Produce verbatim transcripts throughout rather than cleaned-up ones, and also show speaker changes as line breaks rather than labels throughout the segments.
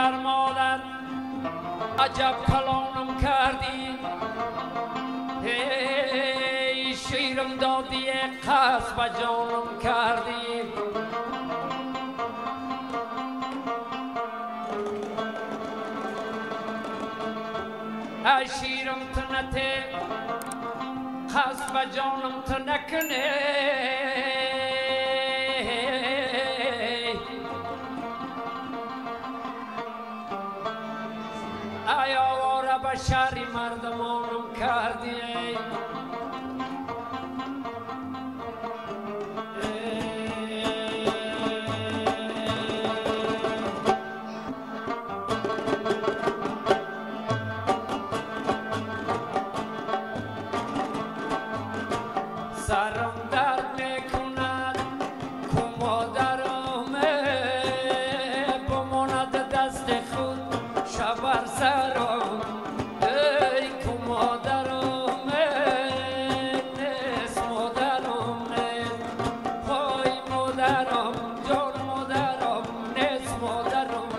مادر مادر عجب کلانم کردی ای شیرم دادی قصد و جانم کردی ای شیرم تنته قصد و جانم تنکنه ای آواره به شهری مردمانم کردی سرم درد میکند که مادرم بماند دست خود شبر سرم ای که مادرم نیست مادرم نیست پای مادرم جان مادرم نیست مادرم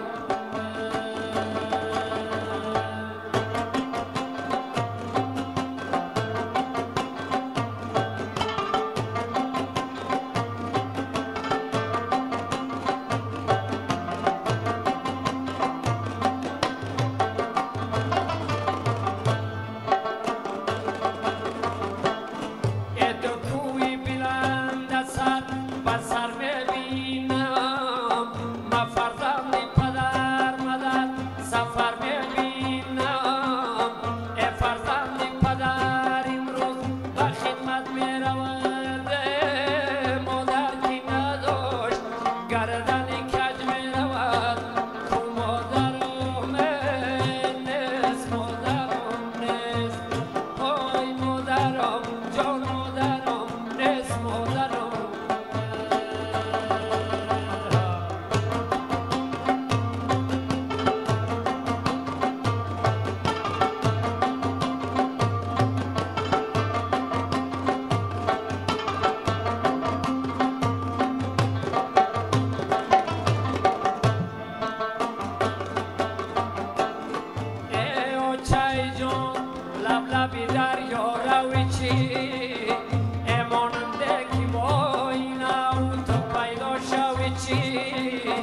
چی